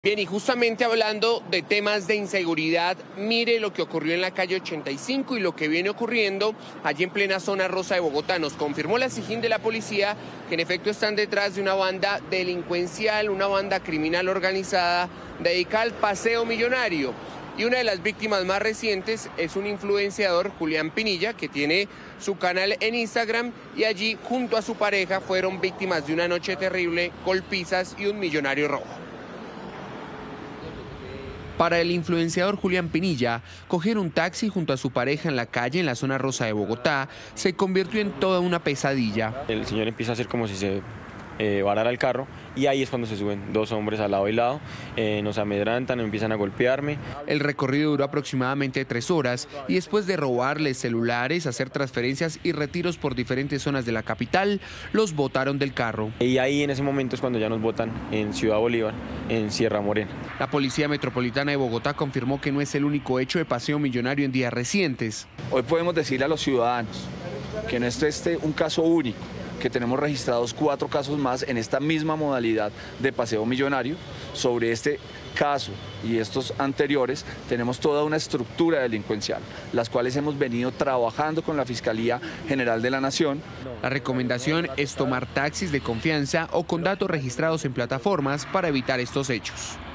Bien, y justamente hablando de temas de inseguridad, mire lo que ocurrió en la calle 85 y lo que viene ocurriendo allí en plena zona rosa de Bogotá. Nos confirmó la SIJIN de la policía que en efecto están detrás de una banda delincuencial, una banda criminal organizada dedicada al paseo millonario. Y una de las víctimas más recientes es un influenciador, Julián Pinilla, que tiene su canal en Instagram y allí junto a su pareja fueron víctimas de una noche terrible, golpizas y un millonario robo. Para el influenciador Julián Pinilla, coger un taxi junto a su pareja en la calle en la zona rosa de Bogotá se convirtió en toda una pesadilla. El señor empieza a hacer como si se varara el carro y ahí es cuando se suben dos hombres al lado y lado, nos amedrantan, empiezan a golpearme. El recorrido duró aproximadamente 3 horas y después de robarles celulares, hacer transferencias y retiros por diferentes zonas de la capital, los botaron del carro. Y ahí en ese momento es cuando ya nos botan en Ciudad Bolívar, en Sierra Morena. La Policía Metropolitana de Bogotá confirmó que no es el único hecho de paseo millonario en días recientes. Hoy podemos decirle a los ciudadanos que no es un caso único, que tenemos registrados 4 casos más en esta misma modalidad de paseo millonario. Sobre este caso y estos anteriores tenemos toda una estructura delincuencial, las cuales hemos venido trabajando con la Fiscalía General de la Nación. La recomendación es tomar taxis de confianza o con datos registrados en plataformas para evitar estos hechos.